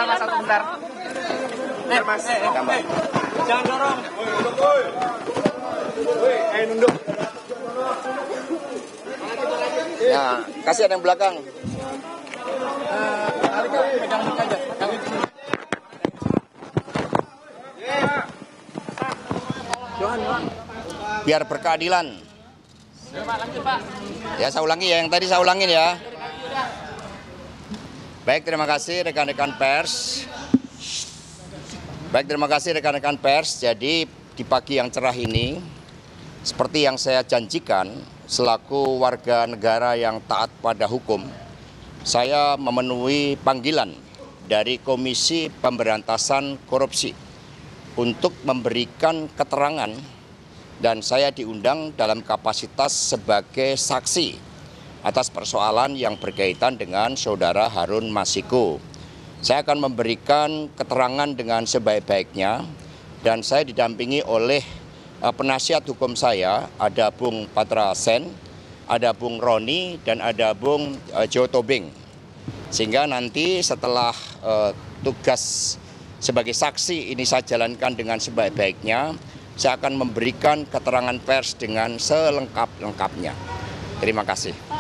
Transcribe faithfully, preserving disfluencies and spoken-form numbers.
Mas, satu bentar. Eh, Mas, eh, eh, jangan dorong. Eh, nunduk. Ya, kasih ada yang belakang. Kali kali pegang mic aja. Yang itu. Johan, Johan. Biar berkeadilan. Pak, lanjut, Pak. Ya, saya ulangi ya, yang tadi saya ulangin ya. Baik, terima kasih rekan-rekan pers. Baik, terima kasih rekan-rekan pers. Jadi di pagi yang cerah ini, seperti yang saya janjikan, selaku warga negara yang taat pada hukum, saya memenuhi panggilan dari Komisi Pemberantasan Korupsi untuk memberikan keterangan, dan saya diundang dalam kapasitas sebagai saksi atas persoalan yang berkaitan dengan saudara Harun Masiku. Saya akan memberikan keterangan dengan sebaik-baiknya, dan saya didampingi oleh uh, penasihat hukum saya, ada Bung Patra Sen, ada Bung Roni, dan ada Bung uh, Jo Tobing. Sehingga nanti setelah uh, tugas sebagai saksi ini saya jalankan dengan sebaik-baiknya, saya akan memberikan keterangan pers dengan selengkap-lengkapnya. Terima kasih.